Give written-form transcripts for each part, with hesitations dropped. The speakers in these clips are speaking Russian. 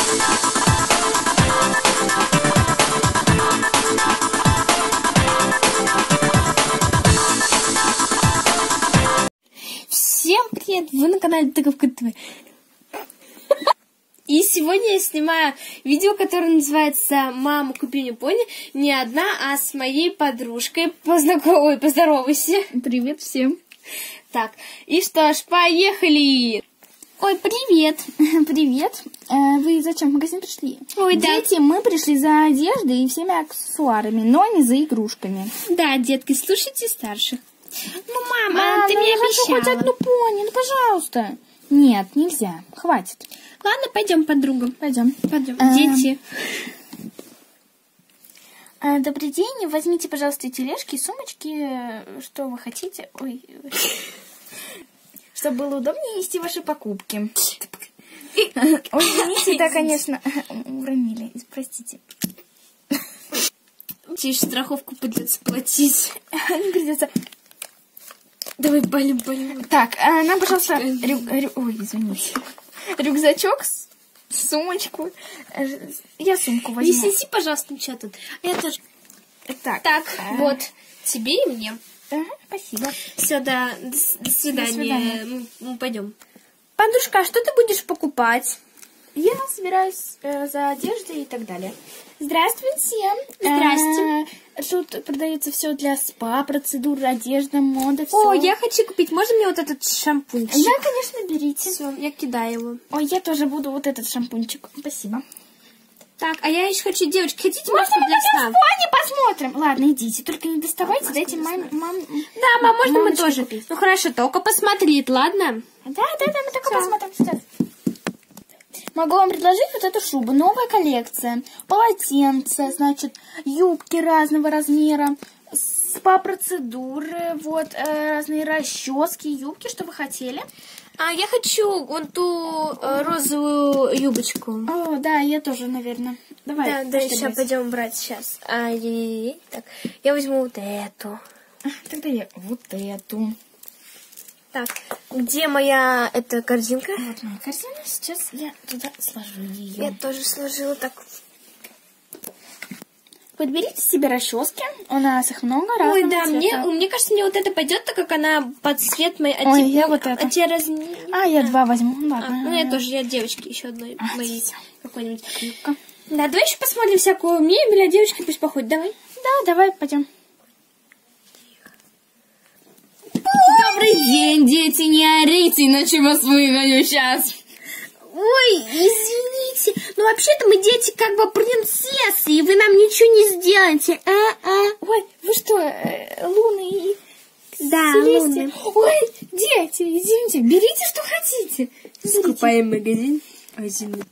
Всем привет! Вы на канале Тыковка ТВ. И сегодня я снимаю видео, которое называется «Мама, купи мне пони». Не одна, а с моей подружкой. Ой, поздоровайся. Привет всем. Так, и что ж, поехали! Ой, привет. Привет. Вы зачем в магазин пришли? Ой, да. Дети, мы пришли за одеждой и всеми аксессуарами, но не за игрушками. Да, детки, слушайте старших. Ну, мама, ты мне я хочу обещала. хоть одну пони, ну, пожалуйста. Нет, нельзя, хватит. Ладно, пойдем, подруга. Пойдем. Дети. Добрый день, возьмите, пожалуйста, тележки, сумочки, что вы хотите. Ой, чтобы было удобнее нести ваши покупки. Ой, извините, да, конечно, уронили, простите. Тише, страховку придется платить. Не придется. Давай, балим. Так, нам, пожалуйста, ой, извините. Рюкзачок, сумочку. Я сумку возьму. Не сиси, пожалуйста, ничего тут. Я тоже. Так, вот, тебе и мне. Спасибо. Все, до свидания. Мы пойдем. Подружка, а что ты будешь покупать? Я собираюсь за одеждой и так далее. Здравствуйте. Здрасте. Тут продается все для спа, процедур, одежда, мода, все. О, я хочу купить. Можно мне вот этот шампунчик? Да, конечно, берите. Все, я кидаю его. Ой, я тоже буду вот этот шампунчик. Спасибо. Так, а я еще хочу, девочки, хотите Можно маску мы для пойдем сна? в пони посмотрим? Ладно, идите, только не доставайте, дайте маме. Да, мам, можно мы тоже? Купить. Ну хорошо, только посмотреть, ладно? Да, мы только посмотрим сейчас. Могу вам предложить вот эту шубу. Новая коллекция. Полотенце, значит, юбки разного размера, спа-процедуры, вот, разные расчески, юбки, что вы хотели. А я хочу вон ту розовую юбочку. О, да, я тоже, наверное. Давай. Да, сейчас пойдем брать сейчас. Так, я возьму вот эту. Тогда я вот эту. Так, где моя эта корзинка? Вот моя корзина. Сейчас я туда сложу ее. Я тоже сложила так. Подберите себе расчески. У нас их много разных. Ой, да, мне кажется, мне вот это пойдет, так как она под цвет моей. Ой, я вот это. Я два возьму. Ладно. Ну, я тоже, я девочки еще одной моей какой-нибудь. Ну-ка. Да, давай еще посмотрим всякую мебель, а девочки пусть походят. Давай. Да, давай, пойдем. Добрый день, дети, не орите, иначе вас выгоню сейчас. Ой, извините, но вообще-то мы дети как бы принцессы, и вы нам ничего не сделаете. Ой, вы что, Луны и Да, Селестия? Луны. Ой, дети, извините, берите, что хотите. Скупаем магазин. Извините.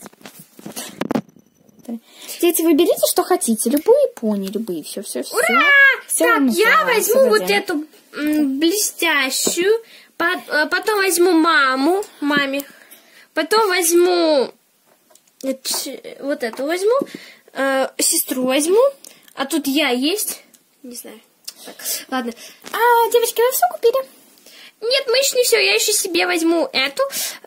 Дети, вы берите, что хотите. Любые пони, любые, все. Ура! Так, я возьму вот эту блестящую, потом возьму маме, потом возьму вот эту возьму, сестру возьму, а тут я есть, не знаю. Так, ладно. Девочки, вы все купили? Нет, мы еще не все, я еще себе возьму эту,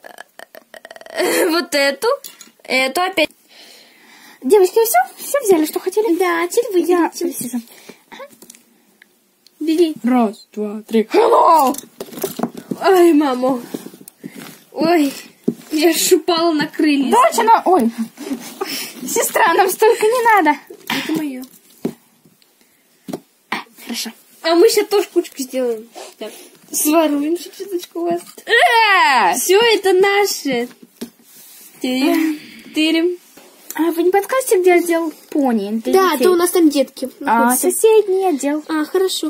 вот эту опять. Девочки, вы все взяли, что хотели? Да, теперь вы выберите. Бери. Раз, два, три. Hello! Ой, мама. Ой, я ж упала на крылья. Доча, ой, сестра, нам столько не надо. Это мое. Хорошо. А мы сейчас тоже кучку сделаем. Так, своруем чуточку у вас. Все это наше. Тырим. А вы не подскажете, где отдел пони? Да, это у нас там детки. Соседний отдел. Хорошо.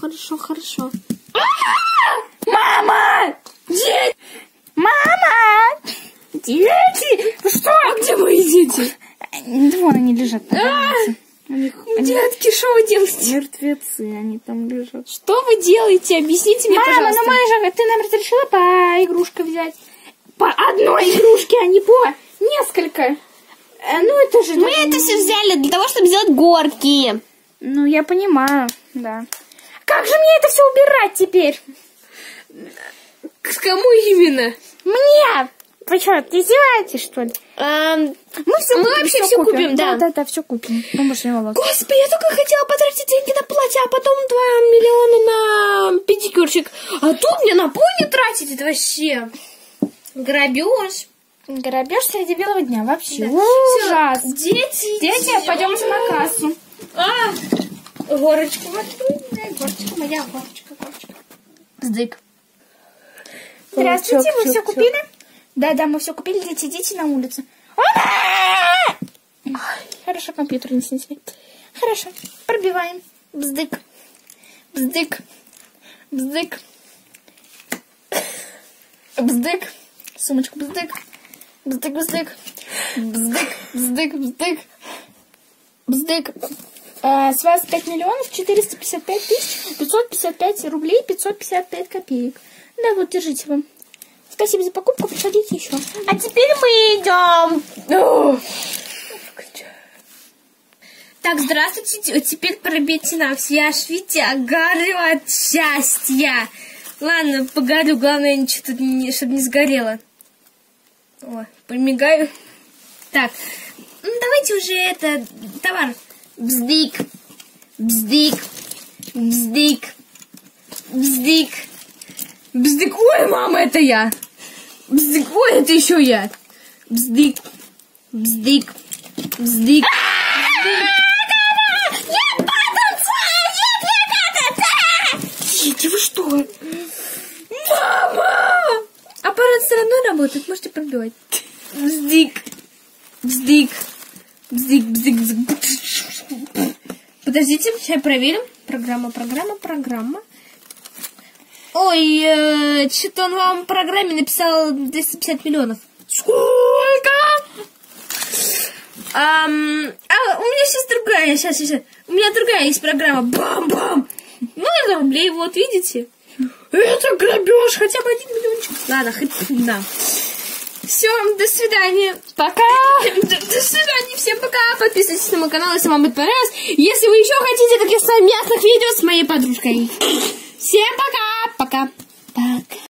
Мама! Дети! Мама! Дети! Вы что? А где мои дети? Вон они лежат. Детки, что вы делаете? Мертвецы, они там лежат. Что вы делаете? Объясните мне, пожалуйста. Мама, ты нам разрешила по игрушке взять? По одной игрушке, а не по несколько. Это же... Мы это все взяли для того, чтобы сделать горки. Ну, я понимаю, да. Как же мне это все убирать теперь? К кому именно? Мне! Вы что, издеваетесь, что ли? Мы вообще все купим, да. Да, все купим. Господи, я только хотела потратить деньги на платье, а потом 2 миллиона на педикюрчик. А тут мне на пони тратить, это вообще грабеж. Грабеж среди белого дня, вообще. Да. Ужас. Дети, пойдемте на кассу. Горочку открой. Горочка моя, горочка. Бздык. Здравствуйте, вы все купили? Да, мы все купили. Дети, идите на улицу. Хорошо, компьютер не снесли. Хорошо, пробиваем. Бздык. Сумочку бздык. С вас 5 миллионов 455 тысяч 555 рублей 555 копеек. Да, вот, держите вам. Спасибо за покупку, приходите еще. А теперь мы идем. Так, здравствуйте. Теперь пробейте нам. Я аж, видите, горю от счастья. Ладно, погорю. Главное, чтобы не сгорело. О, помигаю. Так, давайте уже товар. Бздык. Ой, мама, это я. Бздык, ой, это еще я. Бздык. Дети, вы что? Мама! Аппарат все равно работает, можете пробивать. Бздык. Подождите, сейчас проверим. Программа. Ой, что-то он вам в программе написал 250 миллионов. Сколько? У меня сейчас другая. Сейчас. У меня другая есть программа. Бам-бам. Ну, рублей, вот, видите? Это грабеж, хотя бы 1 миллиончик. Ладно, хоть да. Все, до свидания. Пока. До свидания, всем пока. Подписывайтесь на мой канал, если вам будет понравилось. Если вы еще хотите таких совместных видео с моей подружкой. Всем пока. Пока.